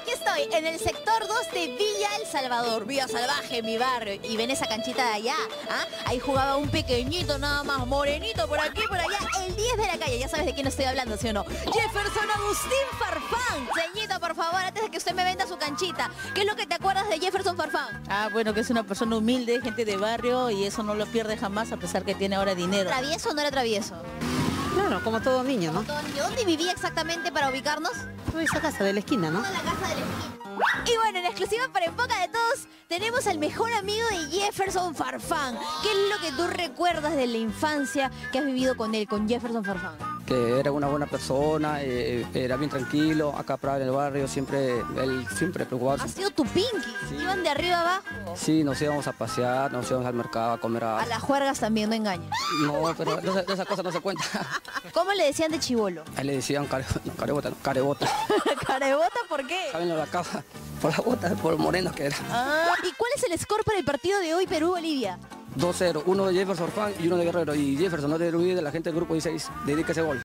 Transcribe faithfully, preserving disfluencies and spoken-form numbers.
aquí estoy, en el sector dos de Villa El Salvador, Villa Salvaje, mi barrio. Y ven esa canchita de allá, ¿ah? Ahí jugaba un pequeñito nada más, morenito por aquí, por allá, el diez de la calle. Ya sabes de quién estoy hablando, ¿sí o no? Jefferson Agustín Farfán. Ceñito, por favor, antes de que usted me venda su canchita, ¿qué es lo que te acuerdas de Jefferson Farfán? Ah, bueno, que es una persona humilde, gente de barrio, y eso no lo pierde jamás, a pesar que tiene ahora dinero. ¿Travieso o no era travieso? Claro, como todo niño, ¿no? ¿Dónde vivía exactamente para ubicarnos? Toda esa casa de la esquina, ¿no? Toda la casa de la esquina. Y bueno, en exclusiva para En Boca de Todos, tenemos al mejor amigo de Jefferson Farfán. ¿Qué es lo que tú recuerdas de la infancia que has vivido con él, con Jefferson Farfán? Que era una buena persona, eh, era bien tranquilo, acá para en el barrio, siempre, él siempre preocupado. Ha sido tu pinky, Sí. Iban de arriba abajo. Sí, nos íbamos a pasear, nos íbamos al mercado a comer a... A las juergas también, no engañas. No, pero de, esa- de esas cosas no se cuenta. ¿Cómo le decían de chibolo? A él le decían care, no, carebota, no, carebota. ¿Carebota por qué? ¿Saben lo de acá? Por la bota, por lo moreno que era. Ah, ¿y cuál es el score para el partido de hoy Perú-Bolivia? dos cero, uno de Jefferson Fan y uno de Guerrero. Y Jefferson, no te olvides de la gente del grupo dieciséis, dedica ese gol.